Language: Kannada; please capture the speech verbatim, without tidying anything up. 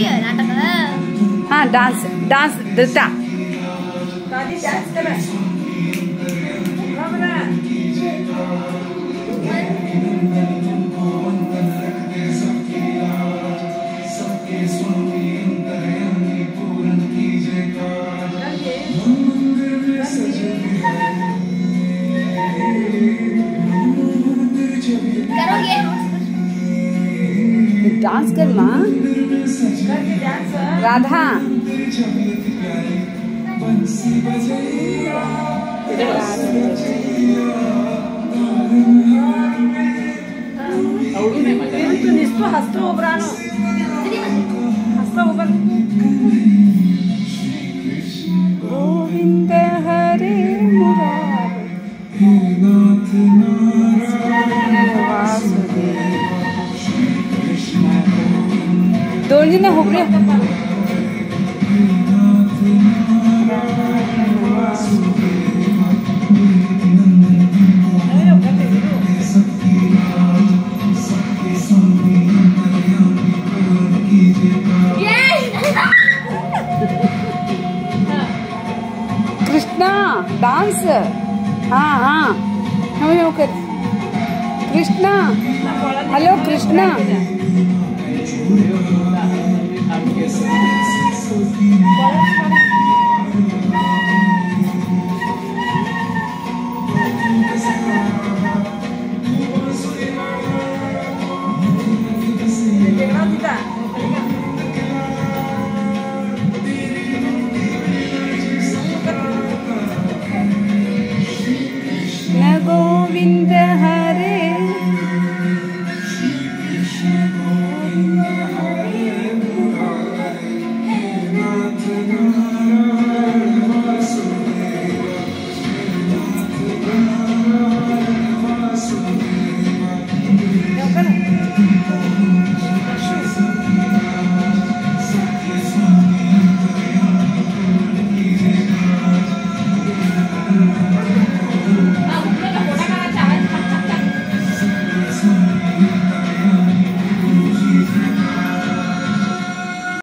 हाँ डांस डांस नृत्य डांस कर माँ राधा हस्त ಒಬ್ರಾನು ಹಸ್ತ ಒಬ್ಬ ಗೋವಿಂದ ಹರೇ दो दिन हो गए कृष्णा डांस हाँ हाँ हम कर कृष्णा हेलो कृष्णा